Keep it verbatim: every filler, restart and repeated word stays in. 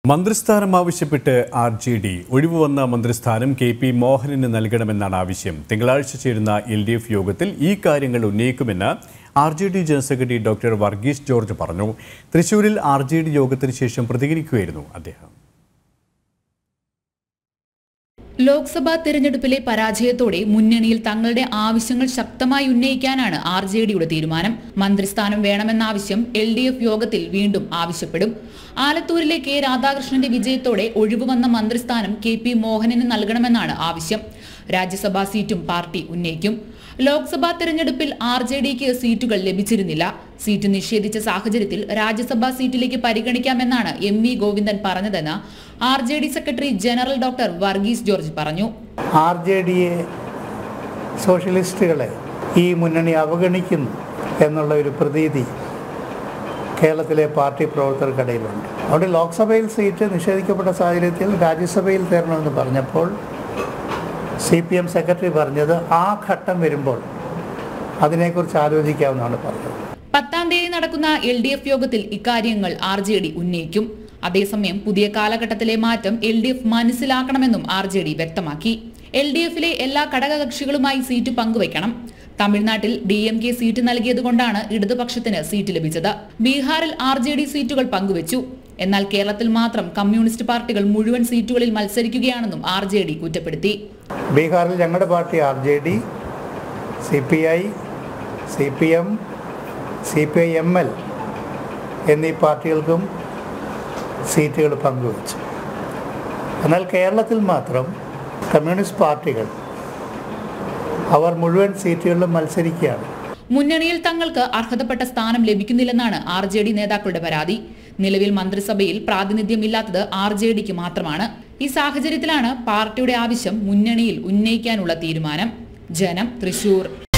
മന്ത്രിസ്ഥാനം ആവശ്യപ്പെട്ട് R J D ഒഴിവുവന്ന മന്ത്രിസ്ഥാനം കെ പി മോഹനന് നൽകണമെന്നാണ് ആവശ്യം. തിങ്കളാഴ്ച ചേരുന്ന എൽ ഡി എഫ് യോഗത്തിൽ ഈ കാര്യങ്ങൾ ഉന്നയിക്കുമെന്ന് R J D general secretary doctor Varghese George പറഞ്ഞു. തൃശൂരിൽ ആർ ജെ ഡി യോഗത്തിന് ശേഷം പ്രതികരിക്കുകയായിരുന്നു അദ്ദേഹം. ലോക്സഭാ തെരഞ്ഞെടുപ്പിലെ പരാജയത്തോടെ മുന്നണിയിൽ തങ്ങളുടെ ആവശ്യങ്ങൾ ശക്തമായി ഉന്നയിക്കാനാണ് ആർ ജെ ഡിയുടെ തീരുമാനം. മന്ത്രിസ്ഥാനം വേണമെന്ന ആവശ്യം എൽ ഡി എഫ് യോഗത്തിൽ വീണ്ടും ആവശ്യപ്പെടും. ആലത്തൂരിലെ കെ രാധാകൃഷ്ണന്റെ വിജയത്തോടെ ഒഴിവുവന്ന മന്ത്രിസ്ഥാനം കെ പി മോഹനന് നൽകണമെന്നാണ് ആവശ്യം. രാജ്യസഭാ സീറ്റും പാർട്ടി ഉന്നയിക്കും. ലോക്സഭാ തെരഞ്ഞെടുപ്പിൽ ആർ ജെ ഡിക്ക് സീറ്റുകൾ ലഭിച്ചിരുന്നില്ല. സീറ്റ് നിഷേധിച്ച സാഹചര്യത്തിൽ രാജ്യസഭാ സീറ്റിലേക്ക് പരിഗണിക്കാമെന്നാണ് എം വി ഗോവിന്ദൻ പറഞ്ഞതെന്ന് R J D secretary general doctor Varghese George പറഞ്ഞു. ആർ ജെ ഡിയെ സോഷ്യലിസ്റ്റുകളെ ഈ മുന്നണി അവഗണിക്കുന്നു എന്നുള്ള ഒരു പ്രതീതി കേരളത്തിലെ പാർട്ടി പ്രവർത്തകർക്കിടയിലുണ്ട്. അവിടെ ലോക്സഭയിൽ സീറ്റ് നിഷേധിക്കപ്പെട്ട സാഹചര്യത്തിൽ രാജ്യസഭയിൽ തരണമെന്ന് പറഞ്ഞപ്പോൾ സി പി എം സെക്രട്ടറി പറഞ്ഞത് ആ ഘട്ടം വരുമ്പോൾ അതിനെക്കുറിച്ച് ആലോചിക്കാമെന്നാണ് പറഞ്ഞത്. പത്താം തീയതി നടക്കുന്ന എൽ ഡി എഫ് യോഗത്തിൽ ഇക്കാര്യങ്ങൾ ആർ ജെ ഡി ഉന്നയിക്കും. അതേസമയം പുതിയ കാലഘട്ടത്തിലെ മാറ്റം എൽ ഡി എഫ് മനസ്സിലാക്കണമെന്നും ആർ ജെ ഡി വ്യക്തമാക്കി. എൽ ഡി എഫിലെ എല്ലാ ഘടകകക്ഷികളുമായി സീറ്റ് പങ്കുവയ്ക്കണം. തമിഴ്നാട്ടിൽ ഡി എം കെ സീറ്റ് നൽകിയതുകൊണ്ടാണ് ഇടതുപക്ഷത്തിന് സീറ്റ് ലഭിച്ചത്. ബീഹാറിൽ ആർ ജെ ഡി സീറ്റുകൾ പങ്കുവച്ചു. എന്നാൽ കേരളത്തിൽ മാത്രം കമ്മ്യൂണിസ്റ്റ് പാർട്ടികൾ മുഴുവൻ സീറ്റുകളിൽ മത്സരിക്കുകയാണെന്നും ആർ ജെ ഡി കുറ്റപ്പെടുത്തി. ബീഹാറിൽ ഞങ്ങളുടെ party R J D, C P I, C P M, C P I M L എന്നീ പാർട്ടികൾക്കും സീറ്റുകൾ പങ്കുവച്ചു. എന്നാൽ കേരളത്തിൽ മാത്രം കമ്മ്യൂണിസ്റ്റ് പാർട്ടികൾ അവർ മുഴുവൻ സീറ്റുകളിലും മത്സരിക്കുകയാണ്. മുന്നണിയിൽ തങ്ങൾക്ക് അർഹതപ്പെട്ട സ്ഥാനം ലഭിക്കുന്നില്ലെന്നാണ് ആർ ജെ ഡി നേതാക്കളുടെ പരാതി. നിലവിൽ മന്ത്രിസഭയിൽ പ്രാതിനിധ്യമില്ലാത്തത് ആർ ജെ ഡിക്ക് മാത്രമാണ്. ഈ സാഹചര്യത്തിലാണ് പാർട്ടിയുടെ ആവശ്യം മുന്നണിയിൽ ഉന്നയിക്കാനുള്ള തീരുമാനം. ജനം, തൃശൂർ.